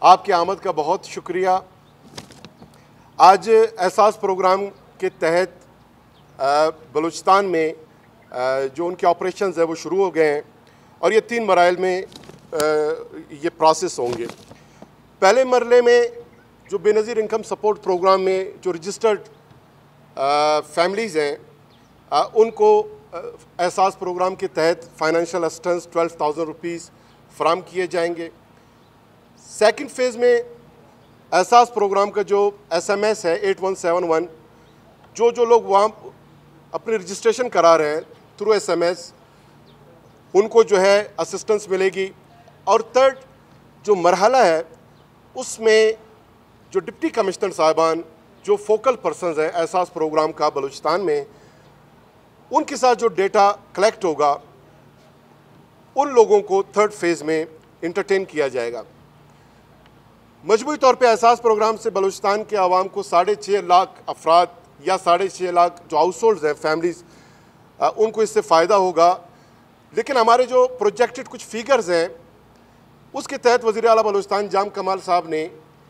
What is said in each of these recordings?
आपकी आमद का बहुत शुक्रिया। आज एहसास प्रोग्राम के तहत बलूचिस्तान में जो उनके ऑपरेशंस है वो शुरू हो गए हैं और ये 3 मराइल में ये प्रोसेस होंगे। पहले मरले में जो बेनज़ीर इनकम सपोर्ट प्रोग्राम में जो रजिस्टर्ड फैमिलीज़ हैं उनको एहसास प्रोग्राम के तहत फाइनेंशियल असिस्टेंस 12,000 रुपीज़ फराम किए जाएंगे। सेकंड फेज़ में एहसास प्रोग्राम का जो SMS है 8171, जो लोग वहाँ अपनी रजिस्ट्रेशन करा रहे हैं थ्रू SMS उनको जो है असिस्टेंस मिलेगी। और थर्ड जो मरहला है उसमें जो डिप्टी कमिश्नर साहिबान जो फोकल पर्सनस हैं एहसास प्रोग्राम का बलूचिस्तान में, उनके साथ जो डेटा कलेक्ट होगा उन लोगों को थर्ड फेज़ में इंटरटेन किया जाएगा। मजमूई तौर पे एहसास प्रोग्राम से बलूचिस्तान के आवाम को 6.5 लाख अफराद या 6.5 लाख जो हाउस होल्ड्स हैं फैमिलीज़ उनको इससे फ़ायदा होगा। लेकिन हमारे जो प्रोजेक्टेड कुछ फिगर्स हैं उसके तहत वज़ीर आला बलूचिस्तान जाम कमाल साहब ने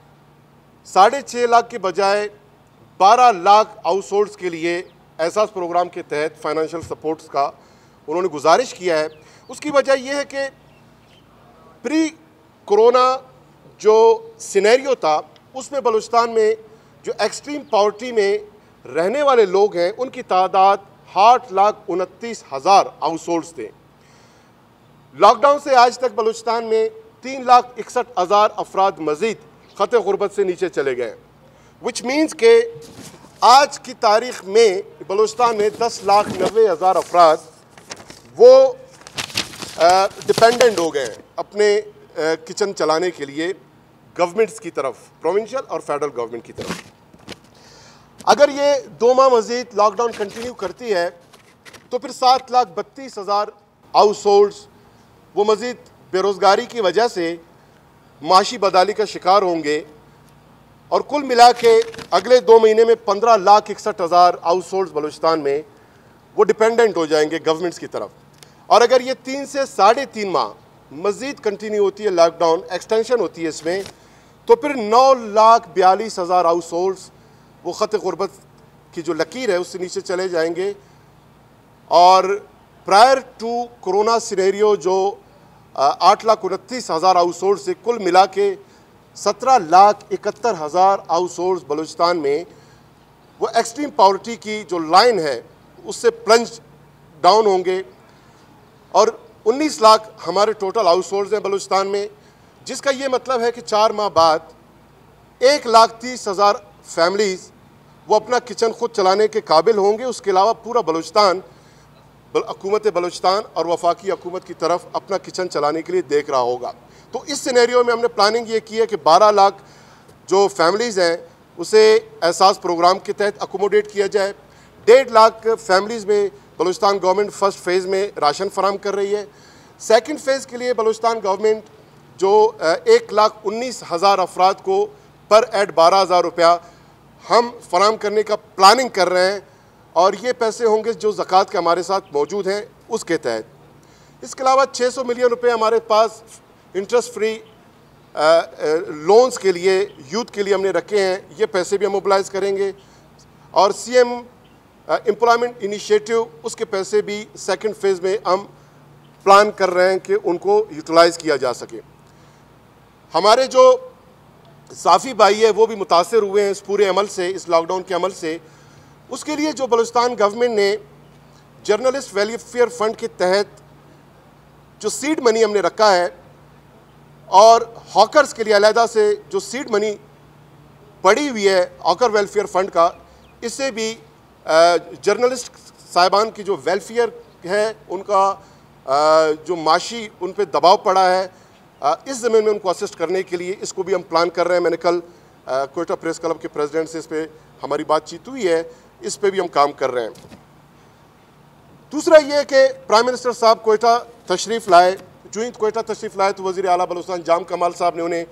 6.5 लाख के बजाय 12 लाख हाउस होल्ड्स के लिए एहसास प्रोग्राम के तहत फाइनेंशियल सपोर्ट्स का उन्होंने गुजारिश किया है। उसकी वजह यह है कि प्री कोरोना जो सिनेरियो था उसमें बलूचिस्तान में जो एक्सट्रीम पॉवर्टी में रहने वाले लोग हैं उनकी तादाद 8,29,000 हाउस होल्ड्स थे। लॉकडाउन से आज तक बलूचिस्तान में 3,61,000 अफराद मज़ीद ख़त गुरबत से नीचे चले गए, विच मीन्स के आज की तारीख़ में बलूचिस्तान में 10,90,000 अफराद वो डिपेंडेंट हो गए हैं अपने किचन चलाने के लिए गवर्नमेंट्स की तरफ, प्रोविंशियल और फेडरल गवर्नमेंट की तरफ। अगर ये 2 माह मज़ीद लॉकडाउन कंटिन्यू करती है तो फिर 7,32,000 हाउस होल्ड्स वो मज़ीद बेरोज़गारी की वजह से माशी बदहाली का शिकार होंगे और कुल मिला के अगले 2 महीने में 15,61,000 हाउस होल्ड्स बलूचिस्तान में वो डिपेंडेंट हो जाएंगे गवर्नमेंट्स की तरफ। और अगर ये 3 से 3.5 माह मज़ीद कंटिन्यू होती है, लॉकडाउन एक्सटेंशन होती है इसमें, तो फिर 9,42,000 हाउस होल्ड्स वो ख़त गुरबत की जो लकीर है उससे नीचे चले जाएंगे। और प्रायर टू कोरोना सिनेरियो जो 8,29,000 हाउस होल्ड से कुल मिला के 17,71,000 हाउस होल्ड बलूचिस्तान में वो एक्सट्रीम पॉवर्टी की जो लाइन है उससे प्लंज डाउन होंगे। और 19 लाख हमारे टोटल हाउस होल्ड्स हैं बलूचिस्तान में, जिसका ये मतलब है कि 4 माह बाद 1,30,000 फैमिलीज़ वो अपना किचन खुद चलाने के काबिल होंगे। उसके अलावा पूरा बलूचिस्तान हुकूमत बलूचिस्तान और वफाकी हुकूमत की तरफ अपना किचन चलाने के लिए देख रहा होगा। तो इस सिनेरियो में हमने प्लानिंग ये की है कि 12 लाख जो फैमिलीज़ हैं उसे एहसास प्रोग्राम के तहत अकोमोडेट किया जाए। 1.5 लाख फैमिलीज़ में बलूचिस्तान गवर्नमेंट फर्स्ट फेज़ में राशन फराम कर रही है। सेकंड फेज़ के लिए बलूचिस्तान गवर्नमेंट जो 1,19,000 अफराद को पर एड 12,000 रुपया हम फराम करने का प्लानिंग कर रहे हैं और ये पैसे होंगे जो ज़कात के हमारे साथ मौजूद हैं उसके तहत। इसके अलावा 600 मिलियन रुपए हमारे पास इंटरेस्ट फ्री लोन्स के लिए यूथ के लिए हमने रखे हैं, ये पैसे भी हम मोबिलाइज़ करेंगे। और CM एम्प्लॉयमेंट इनिशिएटिव उसके पैसे भी सेकंड फेज़ में हम प्लान कर रहे हैं कि उनको यूटिलाइज़ किया जा सके। हमारे जो साफ़ी भाई है वो भी मुतासर हुए हैं इस पूरे अमल से, इस लॉकडाउन के अमल से। उसके लिए जो बलूचिस्तान गवर्नमेंट ने जर्नलिस्ट वेलफेयर फ़ंड के तहत जो सीड मनी हमने रखा है और हॉकर्स के लिए अलहदा से जो सीड मनी पड़ी हुई है हॉकर वेलफेयर फ़ंड का, इससे भी जर्नलिस्ट साहिबान की जो वेलफेयर है उनका जो माशी उन पर दबाव पड़ा है इस ज़मीन में उनको असिस्ट करने के लिए इसको भी हम प्लान कर रहे हैं। मैंने कल कोयटा प्रेस क्लब के प्रेसिडेंट से इस पर हमारी बातचीत हुई है, इस पे भी हम काम कर रहे हैं। दूसरा ये कि प्राइम मिनिस्टर साहब कोयटा तशरीफ़ लाए। जो ही कोयटा तशरीफ़ लाए तो वज़ीर आला बलूचिस्तान जाम कमाल साहब ने उन्हें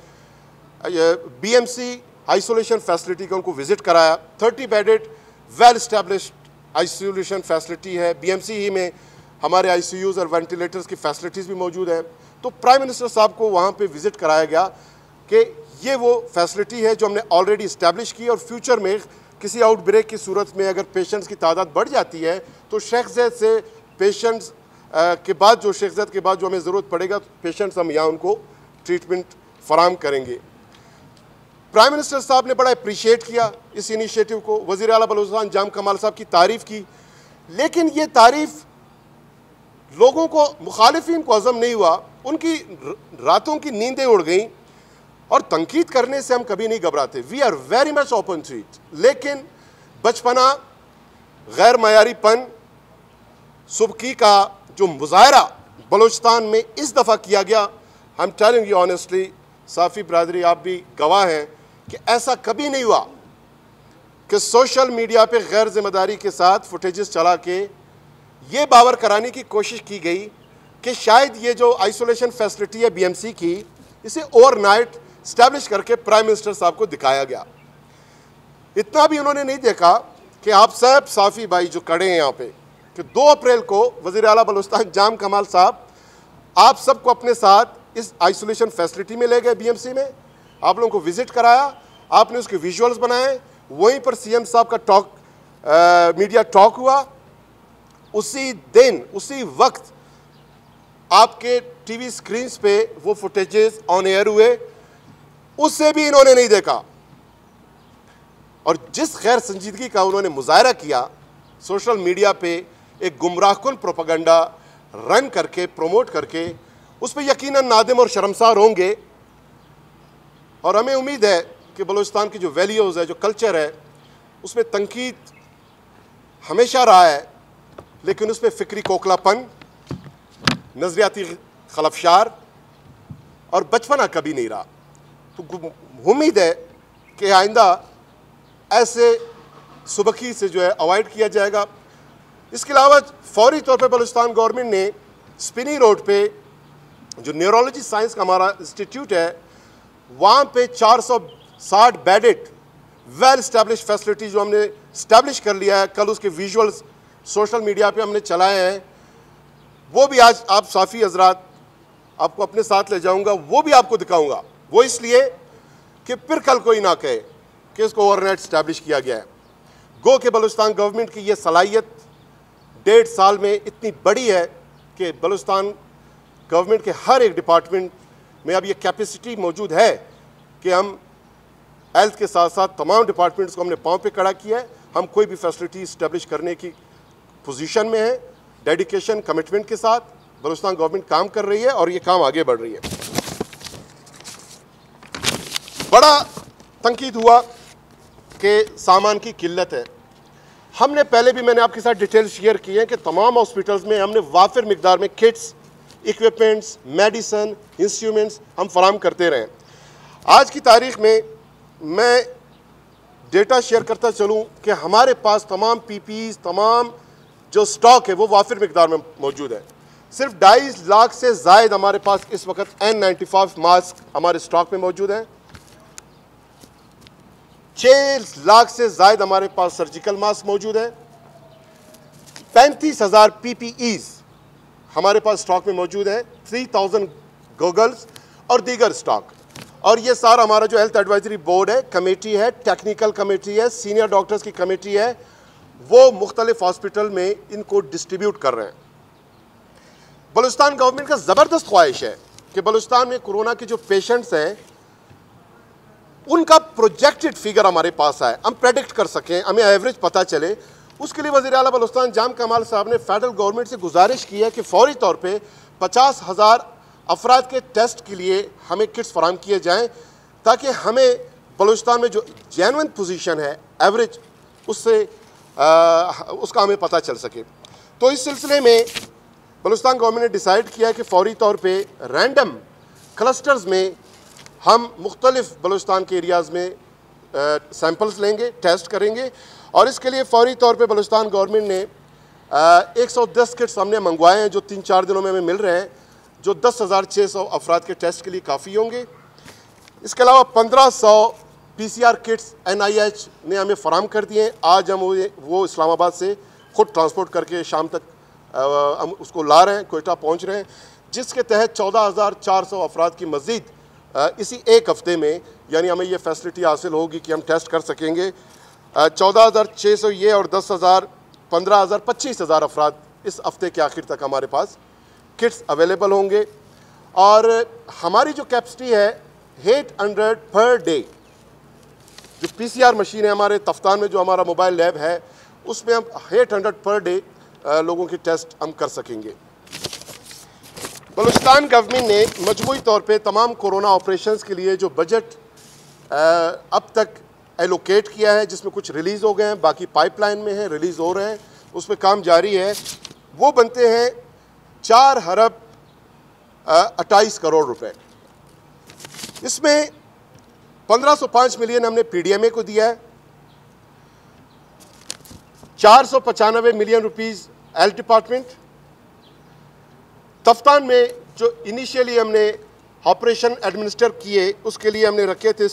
BMC आइसोलेशन फैसिलिटी का उनको विज़िट कराया। 30 bedded well established isolation facility है। BMC ही में हमारे ICUs और वेंटिलेटर्स की फैसिलिटीज़ भी मौजूद हैं। तो प्राइम मिनिस्टर साहब को वहाँ पे विज़िट कराया गया कि ये वो फैसिलिटी है जो हमने ऑलरेडी इस्टेब्लिश की, और फ्यूचर में किसी आउटब्रेक की सूरत में अगर पेशेंट्स की तादाद बढ़ जाती है तो शेख ज़ैद से पेशेंट्स के बाद जो शेख ज़ैद के बाद जो हमें ज़रूरत पड़ेगा पेशेंट्स हम यहाँ उनको ट्रीटमेंट फराम करेंगे। प्राइम मिनिस्टर साहब ने बड़ा अप्रिशिएट किया इस इनिशिएटिव को, वज़ीर आला बलूचिस्तान जाम कमाल साहब की तारीफ़ की, लेकिन ये तारीफ़ लोगों को, मुखालिफिन को हज़म नहीं हुआ, उनकी रातों की नींदें उड़ गईं, और तनकीद करने से हम कभी नहीं घबराते। We are very much open to it, लेकिन बचपना, गैर मयारीपन, सुबकी का जो मुजाहरा बलूचिस्तान में इस दफ़ा किया गया, I am telling you honestly, साफ़ी बरादरी आप भी गवाह हैं कि ऐसा कभी नहीं हुआ कि सोशल मीडिया पे गैर जिम्मेदारी के साथ फुटेजेस चला के ये बावर कराने की कोशिश की गई कि शायद ये जो आइसोलेशन फैसिलिटी है BMC की, इसे ओवरनाइट स्टैब्लिश करके प्राइम मिनिस्टर साहब को दिखाया गया। इतना भी उन्होंने नहीं देखा कि आप सब साफ़ी भाई जो खड़े हैं यहाँ पे, कि 2 अप्रैल को वज़ीर आला बलूचिस्तान जाम कमाल साहब आप सबको अपने साथ इस आइसोलेशन फैसिलिटी में ले गए, BMC में, आप लोगों को विज़िट कराया, आपने उसके विजुअल्स बनाए, वहीं पर CM साहब का टॉक, मीडिया टॉक हुआ। उसी दिन, उसी वक्त आपके टीवी स्क्रीन्स पे वो फुटेजेस ऑन एयर हुए, उससे भी इन्होंने नहीं देखा। और जिस गैर संजीदगी का उन्होंने मुजाहरा किया सोशल मीडिया पे, एक गुमराहकुन प्रोपेगेंडा रन करके, प्रमोट करके, उस पर यकीनन नादिम और शर्मसार होंगे। और हमें उम्मीद है कि बलूचिस्तान की जो वैल्यूज़ है, जो कल्चर है, उसमें तनकीद हमेशा रहा है, लेकिन उस पर फ़िक्री खोखलापन, नज़रियाती खलफशार और बचपना कभी नहीं रहा। तो उम्मीद है कि आइंदा ऐसे सुबकी से जो है अवॉइड किया जाएगा। इसके अलावा फौरी तौर पे बलूचिस्तान गवर्नमेंट ने स्पिनी रोड पे जो न्यूरोलॉजी साइंस का हमारा इंस्टीट्यूट है, वहाँ पे 460 बेडेड वेल इस्टेब्लिश फैसिलिटी जो हमने इस्टेब्लिश कर लिया है, कल उसके विजुअल्स सोशल मीडिया पे हमने चलाए हैं, वो भी आज आप साफ़ी हजरात आपको अपने साथ ले जाऊंगा, वो भी आपको दिखाऊंगा। वो इसलिए कि फिर कल कोई ना कहे कि इसको ओवरनाइट इस्टेब्लिश किया गया है। गो कि बलूचिस्तान गवर्नमेंट की ये सलाहियत 1.5 साल में इतनी बड़ी है कि बलूचिस्तान गवर्नमेंट के हर एक डिपार्टमेंट में अब ये कैपेसिटी मौजूद है कि हम हेल्थ के साथ साथ तमाम डिपार्टमेंट्स को हमने पाँव पे खड़ा किया है। हम कोई भी फैसिलिटी इस्टेब्लिश करने की पोजीशन में है। डेडिकेशन, कमिटमेंट के साथ बलूचिस्तान गवर्नमेंट काम कर रही है और ये काम आगे बढ़ रही है। बड़ा तंकीद हुआ कि सामान की किल्लत है। हमने पहले भी, मैंने आपके साथ डिटेल शेयर की है कि तमाम हॉस्पिटल्स में हमने वाफिर मिकदार में किट्स, इक्विपमेंट्स, मेडिसन, इंस्ट्रूमेंट्स हम फराम करते रहे। आज की तारीख में मैं डेटा शेयर करता चलूँ कि हमारे पास तमाम PPEs, तमाम जो स्टॉक है वो वाफिर मिकदार में मौजूद है। सिर्फ 2.5 लाख से ज़ायद हमारे पास इस वक्त N95 मास्क हमारे स्टॉक में मौजूद हैं। 6 लाख से ज़ायद हमारे पास सर्जिकल मास्क मौजूद है। 35,000 PPEs हमारे पास स्टॉक में मौजूद है। 3,000 गॉगल्स और दीगर स्टॉक। और ये सारा हमारा जो हेल्थ एडवाइजरी बोर्ड है, कमेटी है, टेक्निकल कमेटी है, सीनियर डॉक्टर्स की कमेटी है, वो मुख्तलिफ हॉस्पिटल में इनको डिस्ट्रीब्यूट कर रहे हैं। बलूचिस्तान गवर्नमेंट का ज़बरदस्त ख्वाहिश है कि बलूचिस्तान में कोरोना के जो पेशेंट्स हैं उनका प्रोजेक्टेड फिगर हमारे पास आए, हम प्रेडिक्ट कर सकें, हमें एवरेज पता चले। उसके लिए वज़ीर आला बलूचिस्तान जाम कमाल साहब ने फेडरल गवर्नमेंट से गुजारिश की है कि फौरी तौर पे 50,000 अफराद के टेस्ट के लिए हमें किट्स फराहम किए जाएँ, ताकि हमें बलूचिस्तान में जो जेन्युइन पोजीशन है एवरेज, उससे उसका हमें पता चल सके। तो इस सिलसिले में बलूचिस्तान गवर्नमेंट ने डिसाइड किया कि फौरी तौर पे रैंडम क्लस्टर्स में हम मुख्तलिफ बलूचिस्तान के एरियाज़ में सैम्पल्स लेंगे, टेस्ट करेंगे। और इसके लिए फौरी तौर पे बलूचिस्तान गवर्नमेंट ने 110 किट्स हमने मंगवाए हैं, जो 3-4 दिनों में हमें मिल रहे हैं, जो 10,600 अफराद के टेस्ट के लिए काफ़ी होंगे। इसके अलावा 1500 PCR किट्स NIH ने हमें फ़राहम कर दिए हैं। आज हम वो इस्लामाबाद से ख़ुद ट्रांसपोर्ट करके शाम तक हम उसको ला रहे हैं, कोयटा पहुंच रहे हैं, जिसके तहत 14,400 अफराद की मज़ीद इसी एक हफ्ते में यानी हमें ये फैसिलिटी हासिल होगी कि हम टेस्ट कर सकेंगे। 14,600 ये और 10,000, 15,000, 25,000 अफराद इस हफ्ते के आखिर तक हमारे पास किट्स अवेलेबल होंगे। और हमारी जो कैपेसिटी है 800 पर डे, जो PCR मशीन है हमारे तफ्तान में, जो हमारा मोबाइल लैब है, उसमें हम 800 पर डे लोगों के टेस्ट हम कर सकेंगे। बलूचिस्तान गवर्नमेंट ने मजमूई तौर पे तमाम कोरोना ऑपरेशंस के लिए जो बजट अब तक एलोकेट किया है, जिसमें कुछ रिलीज़ हो गए हैं, बाकी पाइपलाइन में है, रिलीज़ हो रहे हैं, उस पर काम जारी है, वो बनते हैं 4 अरब 28 करोड़ रुपए। इसमें 1505 मिलियन हमने PDMA को दिया है, 495 million rupees health department. Taftan में जो इनिशियली हमने ऑपरेशन एडमिनिस्टर किए उसके लिए हमने रखे थे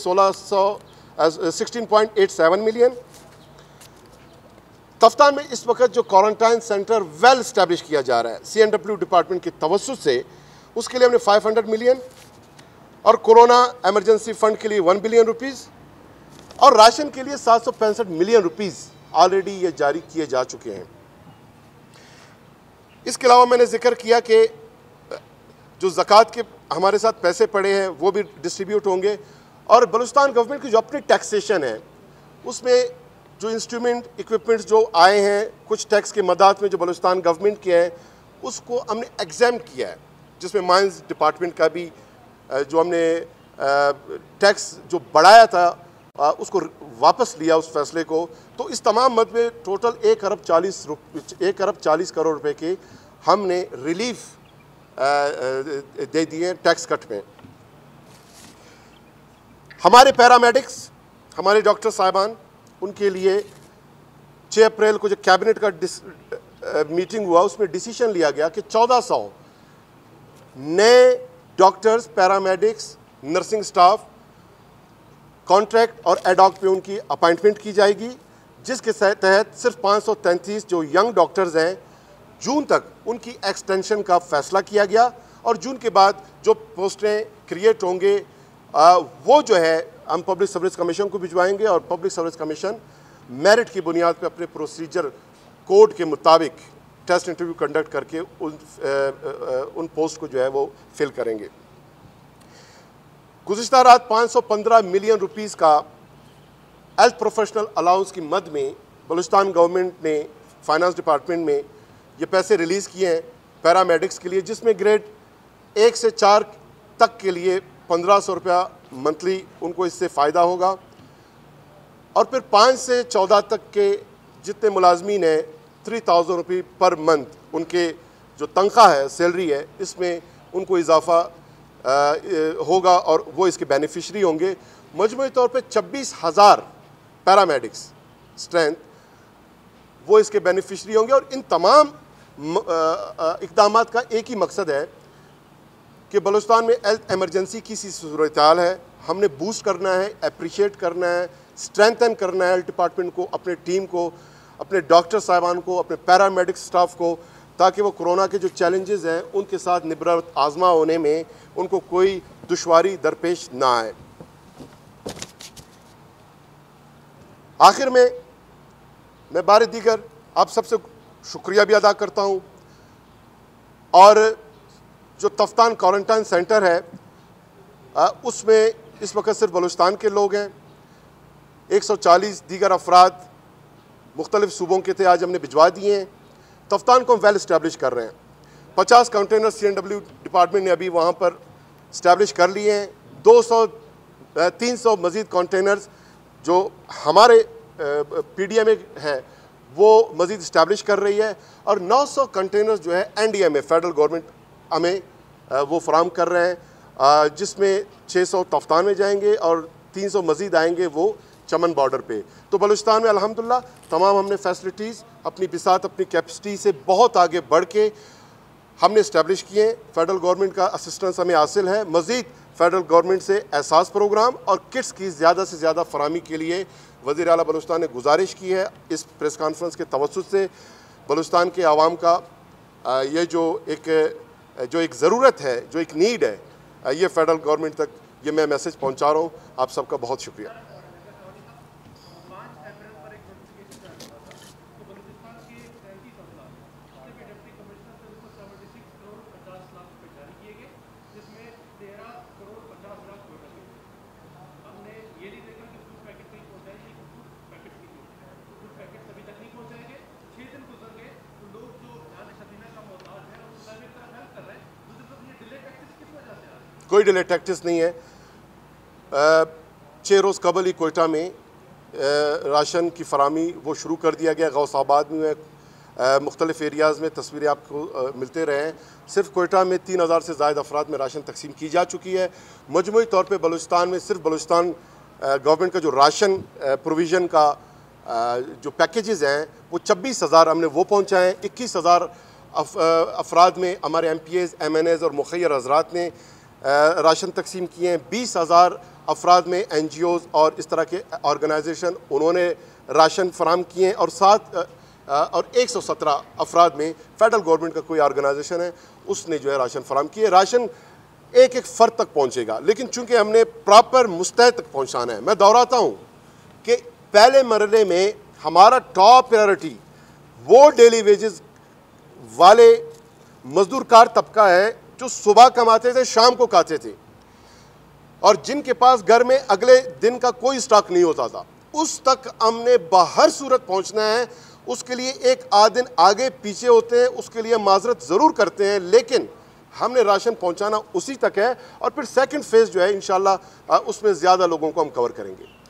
16.87 मिलियन। तफ्तान में इस वक्त जो क्वारंटाइन सेंटर वेल स्टैब्लिश किया जा रहा है CNW डिपार्टमेंट की तवज्जुह से, उसके लिए हमने 500 मिलियन और कोरोना एमरजेंसी फंड के लिए 1 बिलियन रुपीस और राशन के लिए 765 मिलियन रुपीस ऑलरेडी ये जारी किए जा चुके हैं। इसके अलावा मैंने जिक्र किया कि जो ज़कात के हमारे साथ पैसे पड़े हैं वो भी डिस्ट्रीब्यूट होंगे और बलूचिस्तान गवर्नमेंट की जो अपनी टैक्सेशन है उसमें जो इंस्ट्रूमेंट इक्विपमेंट्स जो आए हैं कुछ टैक्स के मदाद में जो बलूचिस्तान गवर्नमेंट के हैं उसको हमने एग्जाम किया है, जिसमें माइंस डिपार्टमेंट का भी जो हमने टैक्स जो बढ़ाया था उसको वापस लिया उस फैसले को। तो इस तमाम मद में टोटल 1 अरब 40 करोड़ रुपए के हमने रिलीफ दे दिए टैक्स कट में। हमारे पैरामेडिक्स, हमारे डॉक्टर साहिबान, उनके लिए 6 अप्रैल को जो कैबिनेट का मीटिंग हुआ उसमें डिसीजन लिया गया कि 1400 नए doctors, paramedics, nursing staff contract और एडॉक पे उनकी अपॉइंटमेंट की जाएगी, जिसके तहत सिर्फ 533 जो यंग डॉक्टर्स हैं जून तक उनकी एक्सटेंशन का फैसला किया गया और जून के बाद जो पोस्टें क्रिएट होंगे वो जो है हम पब्लिक सर्विस कमीशन को भिजवाएंगे और पब्लिक सर्विस कमीशन मेरिट की बुनियाद पर अपने प्रोसीजर कोड के मुताबिक टेस्ट इंटरव्यू कंडक्ट करके उन पोस्ट को जो है वो फिल करेंगे। गुज़िश्ता रात 515 मिलियन रुपीस का हेल्थ प्रोफेशनल अलाउंस की मद में बलूचिस्तान गवर्नमेंट ने फाइनेंस डिपार्टमेंट में ये पैसे रिलीज़ किए हैं पैरामेडिक्स के लिए, जिसमें ग्रेड 1 से 4 तक के लिए 1500 रुपया मंथली उनको इससे फ़ायदा होगा और फिर 5 से 14 तक के जितने मुलाजमीन हैं 3000 रुपये पर मंथ उनके जो तनख्वाह है, सैलरी है, इसमें उनको इजाफा होगा और वो इसके बेनिफिशरी होंगे। मजमूई तौर पे 26,000 पैरामेडिक्स स्ट्रेंथ वो इसके बेनिफिशरी होंगे और इन तमाम इक़दामात का एक ही मकसद है कि बलूचिस्तान में हेल्थ एमरजेंसी की सी सूरत हाल है, हमने बूस्ट करना है, अप्रिशिएट करना है, स्ट्रेंथन करना है हेल्थ डिपार्टमेंट को, अपने टीम को, अपने डॉक्टर साहिबान को, अपने पैरामेडिक स्टाफ को, ताकि वो कोरोना के जो चैलेंजेस हैं उनके साथ निबरत आजमा होने में उनको कोई दुश्वारी दरपेश ना आए। आखिर में मैं बार दीगर आप सबसे शुक्रिया भी अदा करता हूँ और जो तफ्तान क्वारंटाइन सेंटर है उसमें इस वक्त सिर्फ बलूचिस्तान के लोग हैं, 140 दीगर अफराद मुख्तलिफ सूबों के थे, आज हमने भिजवा दिए हैं। तफ्तान को हम वेल इस्टेब्लिश कर रहे हैं। 50 कंटेनर CNW डिपार्टमेंट ने अभी वहाँ पर इस्टेब्लिश कर लिए हैं। 300 मज़ीद कंटेनर्स जो हमारे PDMA है वो मज़ीद इस्टेब्लिश कर रही है और 900 कंटेनर्स जो है NDMA फेडरल गवर्नमेंट हमें वो फराम कर रहे हैं, जिसमें 600 तफ्तान में जाएंगे और 300 मज़ीद आएंगे वो चमन बॉर्डर पे। तो बलूचिस्तान में अल्हम्दुलिल्लाह तमाम हमने फैसिलिटीज़ अपनी बिसात, अपनी कैपेसिटी से बहुत आगे बढ़ के हमने इस्टेब्लिश किए। फेडरल गवर्नमेंट का असिस्टेंस हमें हासिल है। मज़ीद फेडरल गवर्नमेंट से एहसास प्रोग्राम और किट्स की ज़्यादा से ज़्यादा फराहमी के लिए वज़ीर आला बलूचिस्तान ने गुजारिश की है। इस प्रेस कॉन्फ्रेंस के तवज्जुह से बलूचिस्तान के आवाम का ये जो एक ज़रूरत है, जो एक नीड है, ये फेडरल गवर्नमेंट तक ये मैं मैसेज पहुंचा रहा हूं। आप सबका बहुत शुक्रिया। कोई डिले टैक्टिस नहीं है। 6 रोज़ कबल ही कोयटा में राशन की फरामी वो शुरू कर दिया गया। गौसाबाद में मुख्तलिफ एरियाज़ में तस्वीरें आपको मिलते रहे हैं। सिर्फ कोयटा में 3000 से ज़ायद अफराद में राशन तकसीम की जा चुकी है। मजमूई तौर पे बलूचिस्तान में सिर्फ बलूचिस्तान गवर्नमेंट का जो राशन प्रोविज़न का जो पैकेजेस हैं वो 26,000 हमने वो पहुँचाएँ। 21,000 अफराद में हमारे MPAs, MNAs और मुखैर हज़रात ने राशन तकसीम किए हैं। 20,000 अफराद में NGOs और इस तरह के ऑर्गेनाइजेशन उन्होंने राशन फराम किए हैं और 117 अफराद में फेडरल गवर्नमेंट का कोई ऑर्गेनाइजेशन है उसने जो है राशन फराम किए। राशन एक एक फ़र्द तक पहुँचेगा, लेकिन चूँकि हमने प्रॉपर मुस्तैद तक पहुँचाना है। मैं दोहराता हूँ कि पहले मरले में हमारा टॉप प्रायोरिटी वो डेली वेजेस वाले मजदूर कार तबका है जो सुबह कमाते थे, शाम को खाते थे और जिनके पास घर में अगले दिन का कोई स्टॉक नहीं होता था। उस तक हमने बाहर सूरत पहुंचना है। उसके लिए एक आध दिन आगे पीछे होते हैं, उसके लिए माजरत ज़रूर करते हैं, लेकिन हमने राशन पहुंचाना उसी तक है और फिर सेकंड फेज़ जो है इंशाल्लाह उसमें ज़्यादा लोगों को हम कवर करेंगे।